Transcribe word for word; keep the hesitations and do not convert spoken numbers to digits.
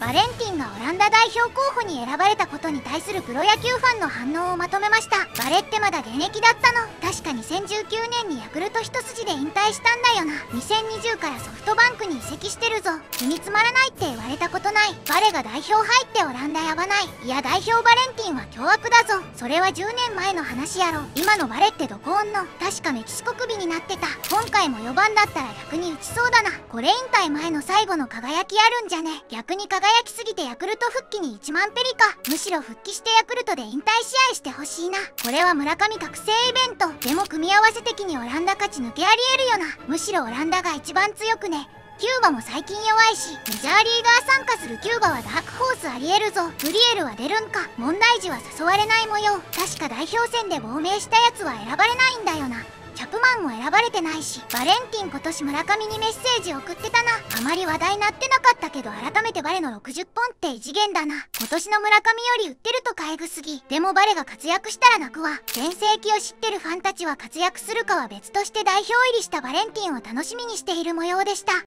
バレンティンがオランダ代表候補に選ばれたことに対するプロ野球ファンの反応をまとめました。バレってまだ現役だったの？確かにせんじゅうきゅうねんにヤクルト一筋で引退したんだよな。にせんにじゅうからソフトバンクに移籍してるぞ。気につまらないって言われたことない。バレが代表入ってオランダやばない。いや代表バレンティンは凶悪だぞ。それはじゅうねんまえの話やろ。今のバレってどこおんの？確かメキシコ首になってた。今回もよばんだったら逆に打ちそうだな。これ引退前の最後の輝きあるんじゃね？逆に輝きすぎてヤクルト復帰にいちまんペリか。むしろ復帰してヤクルトで引退試合してほしいな。これは村上覚醒イベント。でも組み合わせ的にオランダ勝ち抜けありえるよな。むしろオランダが一番強くね。キューバも最近弱いし、メジャーリーガー参加するキューバはダークホースありえるぞ。グリエルは出るんか。問題児は誘われない模様。確か代表戦で亡命したやつは選ばれないんだよな。チャップマンも選ばれてないし、バレンティン今年村上にメッセージ送ってたな。あまり話題になってなかったけど改めてバレのろくじゅっぽんって異次元だな。今年の村上より売ってると買いぐすぎ。でもバレが活躍したら泣くわ。全盛期を知ってるファンたちは活躍するかは別として代表入りしたバレンティンを楽しみにしている模様でした。